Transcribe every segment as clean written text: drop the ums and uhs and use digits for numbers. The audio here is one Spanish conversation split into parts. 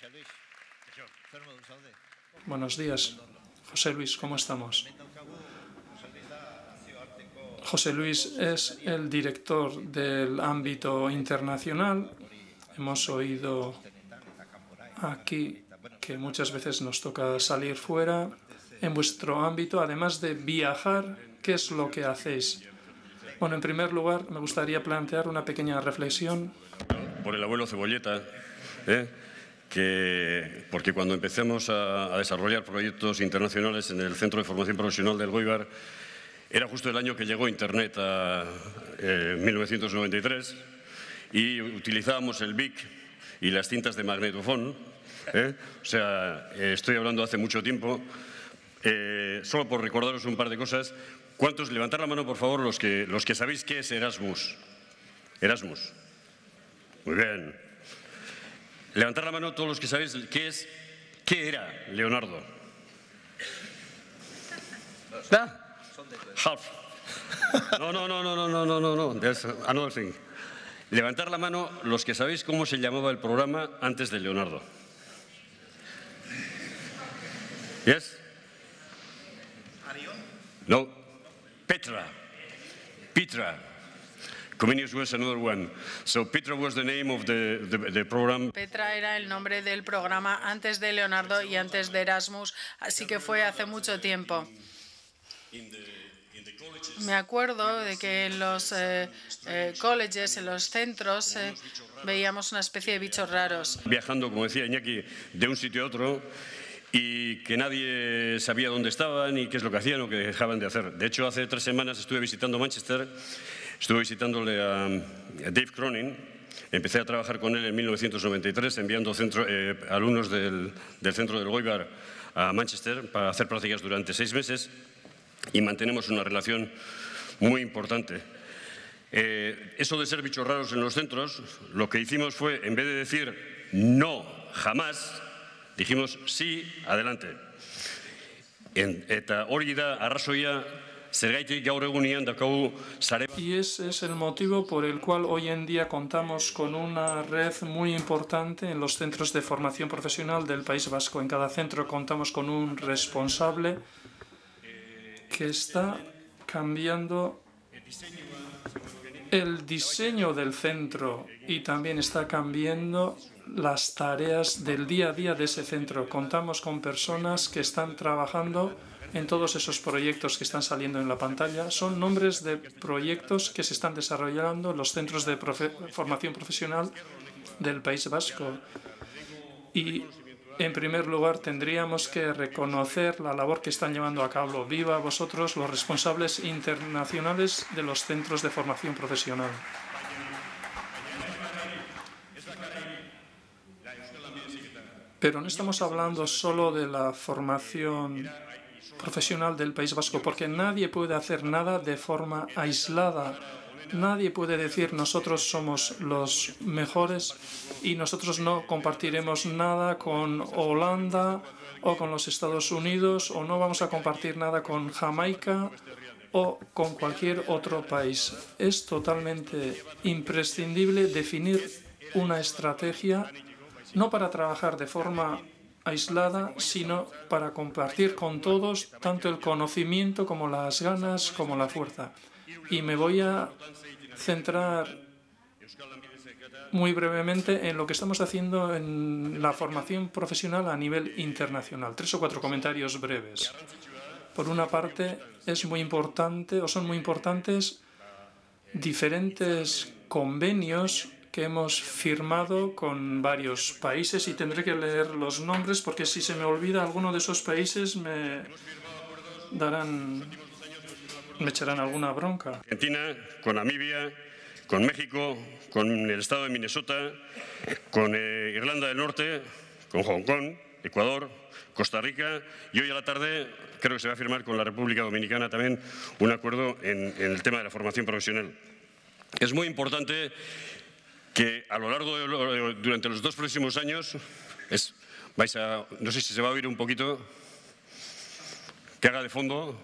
Buenos días, José Luis, ¿cómo estamos? José Luis es el director del ámbito internacional. Hemos oído aquí que muchas veces nos toca salir fuera. En vuestro ámbito, además de viajar, ¿qué es lo que hacéis? Bueno, en primer lugar, me gustaría plantear una pequeña reflexión. Por el abuelo Cebolleta, porque cuando empecemos a desarrollar proyectos internacionales en el Centro de Formación Profesional del Goibar, era justo el año que llegó Internet en 1993 y utilizábamos el BIC y las cintas de magnetofón. O sea, estoy hablando hace mucho tiempo. Solo por recordaros un par de cosas. ¿Cuántos? Levantar la mano, por favor, los que sabéis qué es Erasmus. Erasmus. Muy bien. Levantar la mano todos los que sabéis qué era Leonardo. Half. No. There's another thing. Levantar la mano los que sabéis cómo se llamaba el programa antes de Leonardo. Yes? No. Petra. Comenius was another one. So Petra was the name of the program. Petra era el nombre del programa antes de Leonardo y antes de Erasmus, así que fue hace mucho tiempo. Me acuerdo de que en los colleges, en los centros, veíamos una especie de bichos raros. Viajando, como decía Iñaki, de un sitio a otro y que nadie sabía dónde estaban y qué es lo que hacían o qué dejaban de hacer. De hecho, hace 3 semanas estuve visitando Manchester, estuve visitándole a Dave Cronin. Empecé a trabajar con él en 1993, enviando alumnos del centro del Goibar a Manchester para hacer prácticas durante 6 meses. Y mantenemos una relación muy importante. Eso de ser bichos raros en los centros, lo que hicimos fue, en vez de decir no, jamás, dijimos sí, adelante. Eta hori da arrazoia zergaitik gaur egunean daukagu sare. Y ese es el motivo por el cual hoy en día contamos con una red muy importante en los centros de formación profesional del País Vasco. En cada centro contamos con un responsable que está cambiando el diseño del centro y también está cambiando las tareas del día a día de ese centro. Contamos con personas que están trabajando en todos esos proyectos que están saliendo en la pantalla. Son nombres de proyectos que se están desarrollando en los centros de formación profesional del País Vasco. Y en primer lugar, tendríamos que reconocer la labor que están llevando a cabo. Viva vosotros, los responsables internacionales de los centros de formación profesional. Pero no estamos hablando solo de la formación profesional del País Vasco, porque nadie puede hacer nada de forma aislada. Nadie puede decir nosotros somos los mejores y nosotros no compartiremos nada con Holanda o con los Estados Unidos o no vamos a compartir nada con Jamaica o con cualquier otro país. Es totalmente imprescindible definir una estrategia no para trabajar de forma aislada, sino para compartir con todos tanto el conocimiento como las ganas como la fuerza. Y me voy a centrar muy brevemente en lo que estamos haciendo en la formación profesional a nivel internacional. 3 o 4 comentarios breves. Por una parte, es muy importante o son muy importantes diferentes convenios que hemos firmado con varios países y tendré que leer los nombres porque si se me olvida alguno de esos países me echarán alguna bronca. Argentina, con Namibia, con México, con el estado de Minnesota, con Irlanda del Norte, con Hong Kong, Ecuador, Costa Rica y hoy a la tarde creo que se va a firmar con la República Dominicana también un acuerdo en el tema de la formación profesional. Es muy importante que a lo largo durante los 2 próximos años, no sé si se va a oír un poquito, que haga de fondo.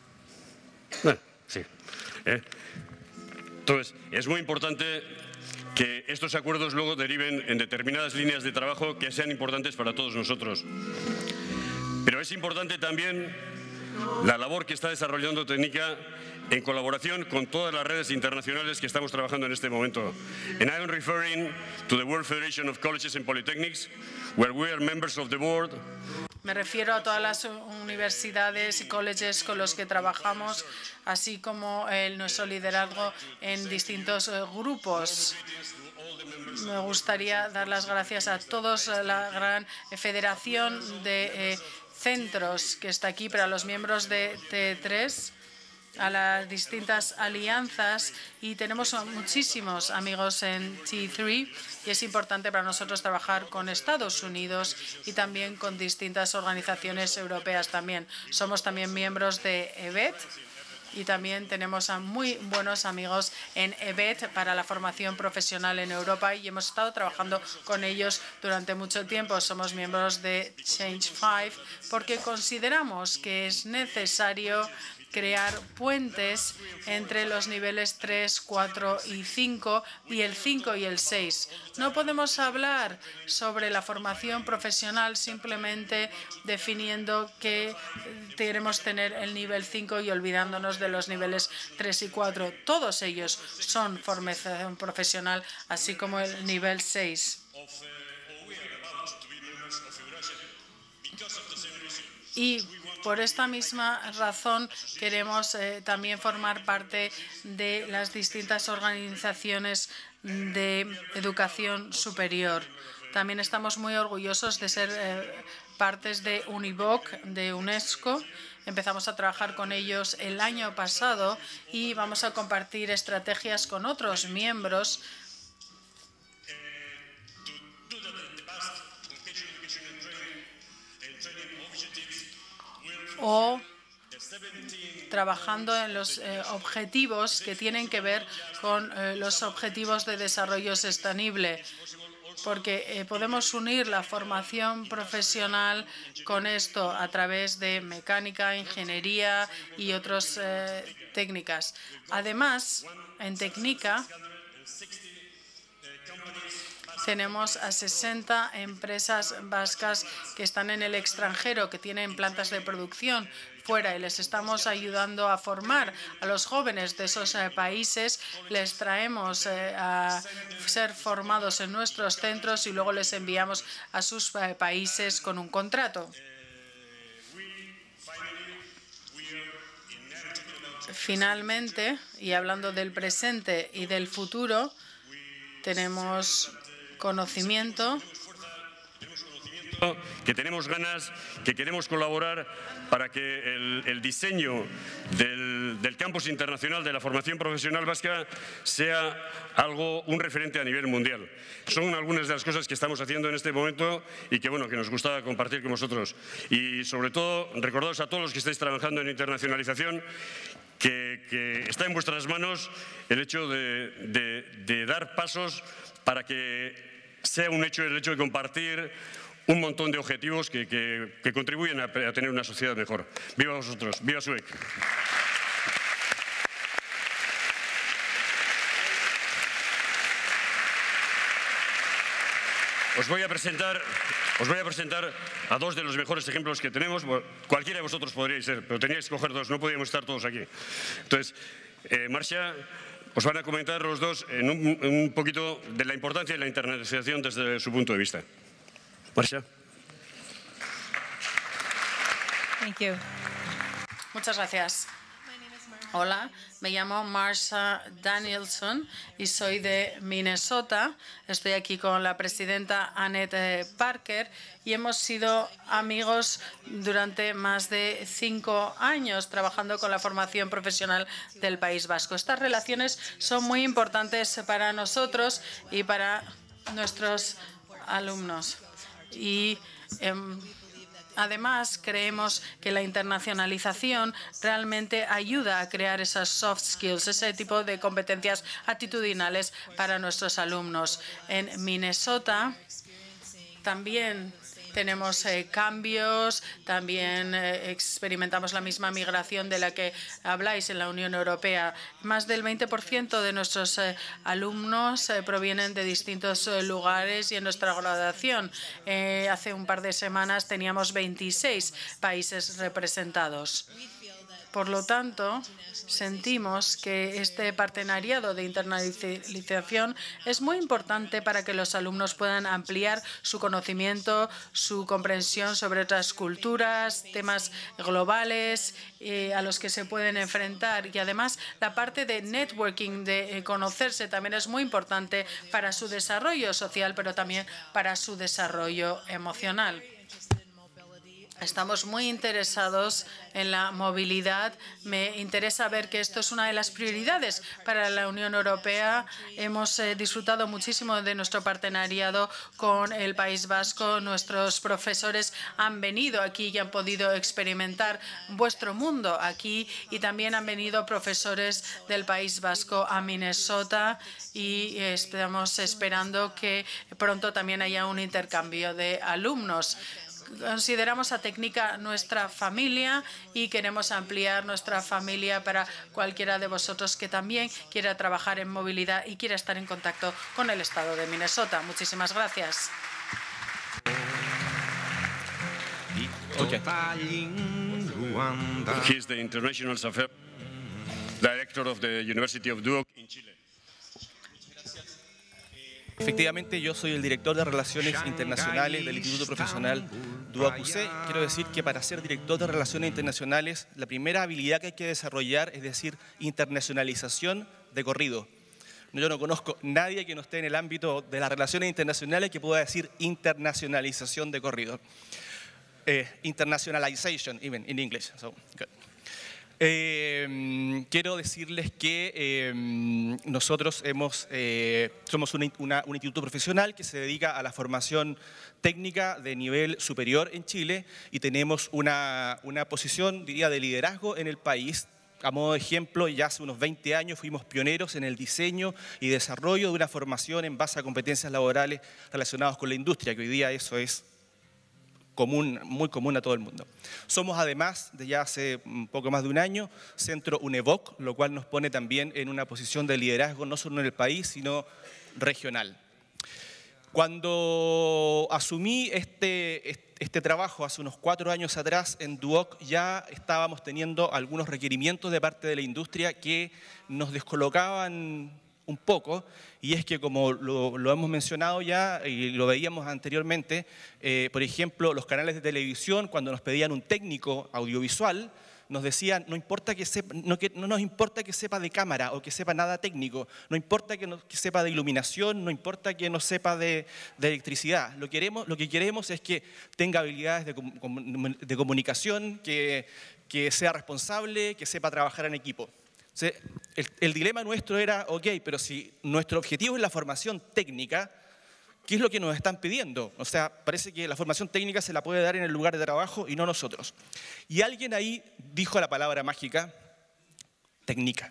Sí. Entonces, es muy importante que estos acuerdos luego deriven en determinadas líneas de trabajo que sean importantes para todos nosotros. Pero es importante también la labor que está desarrollando Technica en colaboración con todas las redes internacionales que estamos trabajando en este momento. And I am referring to the World Federation of Colleges and Polytechnics, where we are members of the board. Me refiero a todas las universidades y colleges con los que trabajamos, así como nuestro liderazgo en distintos grupos. Me gustaría dar las gracias a todos, la gran federación de centros que está aquí, para los miembros de T3, a las distintas alianzas, y tenemos muchísimos amigos en T3 y es importante para nosotros trabajar con Estados Unidos y también con distintas organizaciones europeas también. Somos también miembros de EBET y también tenemos a muy buenos amigos en EBET para la formación profesional en Europa y hemos estado trabajando con ellos durante mucho tiempo. Somos miembros de Change5 porque consideramos que es necesario crear puentes entre los niveles 3, 4 y 5 y el 5 y el 6. No podemos hablar sobre la formación profesional simplemente definiendo que queremos tener el nivel 5 y olvidándonos de los niveles 3 y 4. Todos ellos son formación profesional, así como el nivel 6. Y por esta misma razón queremos también formar parte de las distintas organizaciones de educación superior. También estamos muy orgullosos de ser partes de Univoc, de UNESCO. Empezamos a trabajar con ellos el año pasado y vamos a compartir estrategias con otros miembros o trabajando en los objetivos que tienen que ver con los objetivos de desarrollo sostenible, porque podemos unir la formación profesional con esto a través de mecánica, ingeniería y otras técnicas. Además, en Technica tenemos a 60 empresas vascas que están en el extranjero, que tienen plantas de producción fuera y les estamos ayudando a formar a los jóvenes de esos países. Les traemos a ser formados en nuestros centros y luego les enviamos a sus países con un contrato. Finalmente, y hablando del presente y del futuro, tenemos conocimiento, que tenemos ganas, que queremos colaborar para que el diseño del campus internacional de la formación profesional vasca sea un referente a nivel mundial. Son algunas de las cosas que estamos haciendo en este momento y que nos gustaba compartir con vosotros. Y sobre todo, recordaos a todos los que estáis trabajando en internacionalización que está en vuestras manos el hecho de dar pasos para que sea un hecho el hecho de compartir un montón de objetivos que contribuyen a tener una sociedad mejor. ¡Viva vosotros! ¡Viva SUEC! Os voy a presentar a dos de los mejores ejemplos que tenemos. Cualquiera de vosotros podríais ser, pero teníais que coger dos, no podíamos estar todos aquí. Entonces, Marcia, os van a comentar los dos en un poquito de la importancia de la internacionalización desde su punto de vista. Marcia. Thank you. Muchas gracias. Hola, me llamo Marsha Danielson y soy de Minnesota. Estoy aquí con la presidenta Annette Parker y hemos sido amigos durante más de 5 años trabajando con la formación profesional del País Vasco. Estas relaciones son muy importantes para nosotros y para nuestros alumnos. Y además, creemos que la internacionalización realmente ayuda a crear esas soft skills, ese tipo de competencias actitudinales para nuestros alumnos. En Minnesota también tenemos cambios, también experimentamos la misma migración de la que habláis en la Unión Europea. Más del 20% de nuestros alumnos provienen de distintos lugares y en nuestra graduación hace un par de semanas teníamos 26 países representados. Por lo tanto, sentimos que este partenariado de internacionalización es muy importante para que los alumnos puedan ampliar su conocimiento, su comprensión sobre otras culturas, temas globales a los que se pueden enfrentar. Y además, la parte de networking, de conocerse, también es muy importante para su desarrollo social, pero también para su desarrollo emocional. Estamos muy interesados en la movilidad. Me interesa ver que esto es una de las prioridades para la Unión Europea. Hemos disfrutado muchísimo de nuestro partenariado con el País Vasco. Nuestros profesores han venido aquí y han podido experimentar vuestro mundo aquí, y también han venido profesores del País Vasco a Minnesota, y estamos esperando que pronto también haya un intercambio de alumnos. Consideramos a Tecnica nuestra familia y queremos ampliar nuestra familia para cualquiera de vosotros que también quiera trabajar en movilidad y quiera estar en contacto con el estado de Minnesota. Muchísimas gracias. He is the International Affairs Director of the University of Duoc in Chile. Efectivamente, yo soy el director de Relaciones Internacionales del Instituto Profesional Duoc UC. Quiero decir que para ser director de Relaciones Internacionales, la primera habilidad que hay que desarrollar es decir internacionalización de corrido. Yo no conozco a nadie que no esté en el ámbito de las relaciones internacionales que pueda decir internacionalización de corrido. Internationalization, even in English. So, good. Quiero decirles que nosotros somos un instituto profesional que se dedica a la formación técnica de nivel superior en Chile y tenemos una posición, diría, de liderazgo en el país. A modo de ejemplo, ya hace unos 20 años fuimos pioneros en el diseño y desarrollo de una formación en base a competencias laborales relacionadas con la industria, que hoy día eso es muy común a todo el mundo. Somos además, de ya hace un poco más de un año, Centro UNEVOC, lo cual nos pone también en una posición de liderazgo no solo en el país, sino regional. Cuando asumí este trabajo hace unos 4 años atrás en Duoc, ya estábamos teniendo algunos requerimientos de parte de la industria que nos descolocaban un poco, y es que como lo hemos mencionado ya y lo veíamos anteriormente, por ejemplo, los canales de televisión, cuando nos pedían un técnico audiovisual, nos decían, no nos importa que sepa de cámara o que sepa nada técnico, no importa que sepa de iluminación, no importa que no sepa de electricidad. Lo que queremos es que tenga habilidades de comunicación, que sea responsable, que sepa trabajar en equipo. El dilema nuestro era, ok, pero si nuestro objetivo es la formación técnica, ¿qué es lo que nos están pidiendo? O sea, parece que la formación técnica se la puede dar en el lugar de trabajo y no nosotros. Y alguien ahí dijo la palabra mágica, técnica.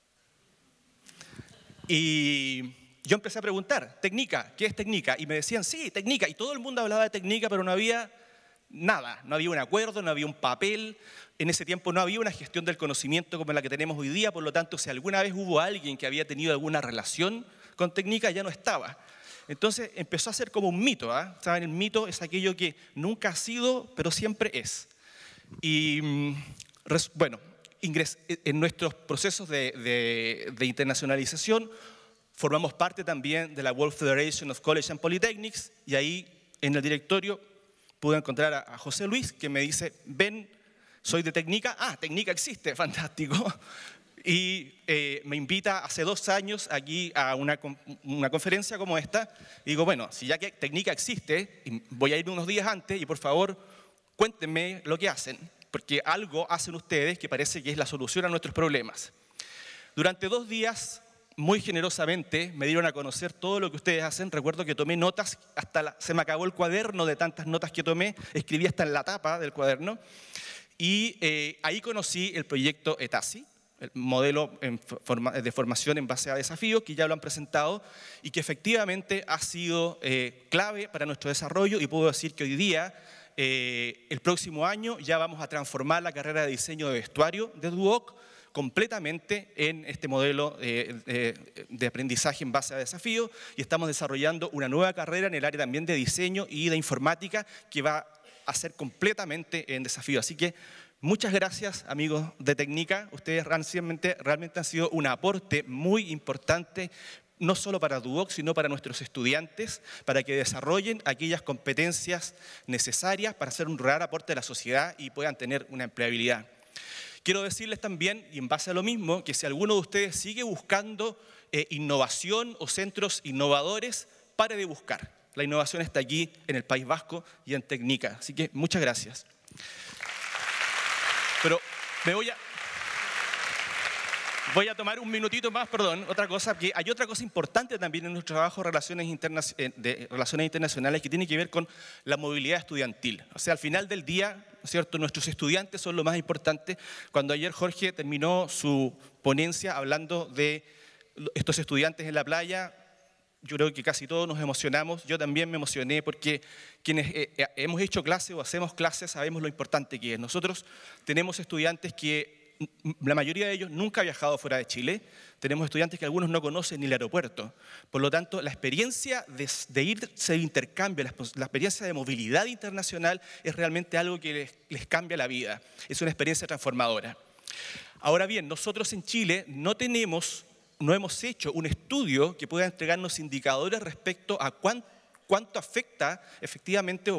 Y yo empecé a preguntar, ¿técnica? ¿Qué es técnica? Y me decían, sí, técnica. Y todo el mundo hablaba de técnica, pero no había nada. No había un acuerdo, no había un papel. En ese tiempo no había una gestión del conocimiento como la que tenemos hoy día. Por lo tanto, si alguna vez hubo alguien que había tenido alguna relación con técnica, ya no estaba. Entonces empezó a ser como un mito. ¿Saben? El mito es aquello que nunca ha sido, pero siempre es. Y bueno, en nuestros procesos de internacionalización formamos parte también de la World Federation of Colleges and Polytechnics, y ahí en el directorio pude encontrar a José Luis, que me dice, ven, soy de Tecnica. Ah, Tecnica existe, fantástico. Y me invita hace 2 años aquí a una conferencia como esta. Y digo, bueno, si ya que Tecnica existe, voy a ir unos días antes y por favor cuéntenme lo que hacen, porque algo hacen ustedes que parece que es la solución a nuestros problemas. Durante 2 días, muy generosamente, me dieron a conocer todo lo que ustedes hacen. Recuerdo que tomé notas, se me acabó el cuaderno de tantas notas que tomé, escribí hasta en la tapa del cuaderno. Y ahí conocí el proyecto ETASI, el modelo de formación en base a desafíos, que ya lo han presentado y que efectivamente ha sido clave para nuestro desarrollo, y puedo decir que hoy día, el próximo año, ya vamos a transformar la carrera de diseño de vestuario de Duoc completamente en este modelo de aprendizaje en base a desafíos, y estamos desarrollando una nueva carrera en el área también de diseño y de informática que va a ser completamente en desafío. Así que muchas gracias, amigos de Tecnica. Ustedes realmente han sido un aporte muy importante, no solo para Duoc, sino para nuestros estudiantes, para que desarrollen aquellas competencias necesarias para hacer un real aporte a la sociedad y puedan tener una empleabilidad. Quiero decirles también, y en base a lo mismo, que si alguno de ustedes sigue buscando innovación o centros innovadores, pare de buscar. La innovación está aquí en el País Vasco y en Tecnica. Así que muchas gracias. Pero me voy a tomar un minutito más, perdón, otra cosa, que hay otra cosa importante también en nuestro trabajo de relaciones internacionales que tiene que ver con la movilidad estudiantil. O sea, al final del día, ¿no es cierto?, nuestros estudiantes son lo más importante. Cuando ayer Jorge terminó su ponencia hablando de estos estudiantes en la playa, yo creo que casi todos nos emocionamos. Yo también me emocioné porque quienes hemos hecho clases o hacemos clases sabemos lo importante que es. Nosotros tenemos estudiantes que la mayoría de ellos nunca ha viajado fuera de Chile. Tenemos estudiantes que algunos no conocen ni el aeropuerto. Por lo tanto, la experiencia de irse de intercambio, la experiencia de movilidad internacional es realmente algo que les cambia la vida. Es una experiencia transformadora. Ahora bien, nosotros en Chile no hemos hecho un estudio que pueda entregarnos indicadores respecto a cuánto afecta efectivamente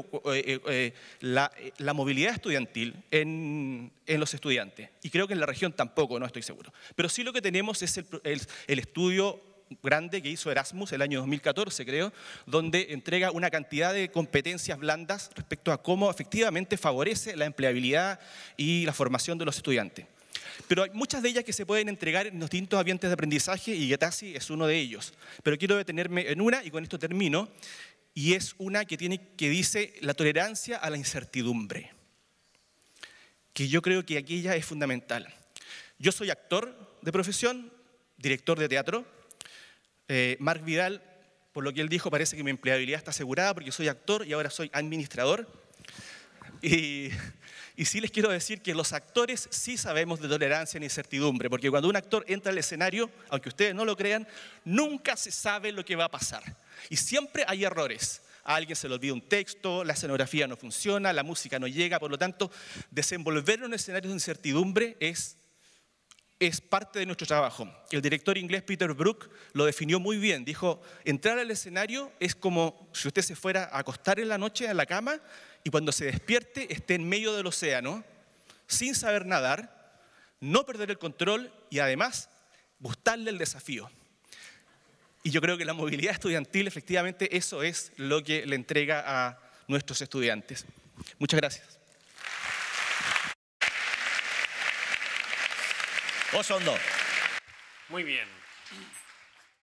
la movilidad estudiantil en los estudiantes. Y creo que en la región tampoco, no estoy seguro. Pero sí lo que tenemos es el estudio grande que hizo Erasmus el año 2014, creo, donde entrega una cantidad de competencias blandas respecto a cómo efectivamente favorece la empleabilidad y la formación de los estudiantes. Pero hay muchas de ellas que se pueden entregar en distintos ambientes de aprendizaje y Getasi es uno de ellos. Pero quiero detenerme en una y con esto termino, y es una que dice la tolerancia a la incertidumbre, que yo creo que aquella es fundamental. Yo soy actor de profesión, director de teatro. Marc Vidal, por lo que él dijo, parece que mi empleabilidad está asegurada porque soy actor y ahora soy administrador. Y sí les quiero decir que los actores sí sabemos de tolerancia e incertidumbre, porque cuando un actor entra al escenario, aunque ustedes no lo crean, nunca se sabe lo que va a pasar. Y siempre hay errores. A alguien se le olvida un texto, la escenografía no funciona, la música no llega. Por lo tanto, desenvolver en un escenario de incertidumbre es parte de nuestro trabajo. El director inglés Peter Brook lo definió muy bien. Dijo, entrar al escenario es como si usted se fuera a acostar en la noche en la cama y cuando se despierte esté en medio del océano, sin saber nadar, no perder el control y además gustarle el desafío. Y yo creo que la movilidad estudiantil, efectivamente, eso es lo que le entrega a nuestros estudiantes. Muchas gracias. Osondo. Muy bien.